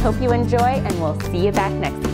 hope you enjoy, and we'll see you back next time.